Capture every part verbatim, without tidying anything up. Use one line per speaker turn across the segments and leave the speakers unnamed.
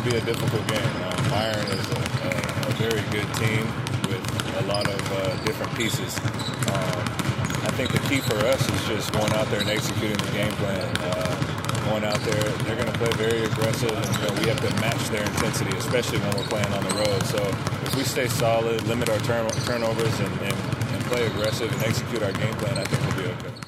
be a difficult game. Uh, Bayern is a, a, a very good team with a lot of uh, different pieces. Um, I think the key for us is just going out there and executing the game plan. Uh, going out there, they're going to play very aggressive, and you know, we have to match their intensity, especially when we're playing on the road. So if we stay solid, limit our turn turnovers, and, and, and play aggressive and execute our game plan, I think we'll be okay.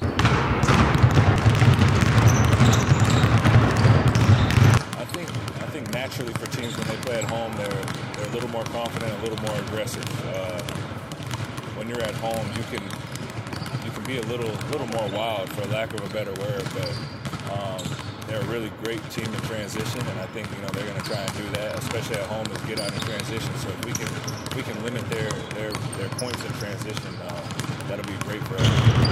I think I think naturally for teams when they play at home, they're they're a little more confident, a little more aggressive. Uh, when you're at home, you can you can be a little little more wild, for lack of a better word, but. Um, They're a really great team in transition, and I think you know they're going to try and do that, especially at home, is get out in transition. So if we can we can limit their their their points in transition, uh, that'll be great for us.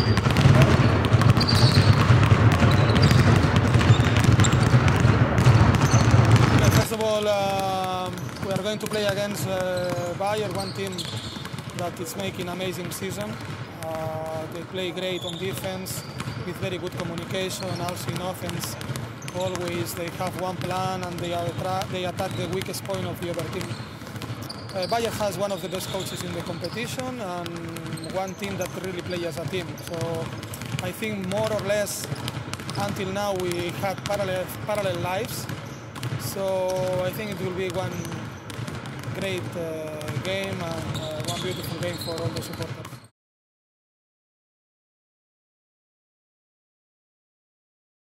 First of all, um, we are going to play against uh, Bayern, one team that is making amazing season. Uh, they play great on defense with very good communication, also in offense. Always they have one plan and they, are they attack the weakest point of the other team. Uh, Bayern has one of the best coaches in the competition and one team that really plays as a team. So I think more or less until now we had parallel, parallel lives. So I think it will be one great uh, game and uh, one beautiful game for all the supporters.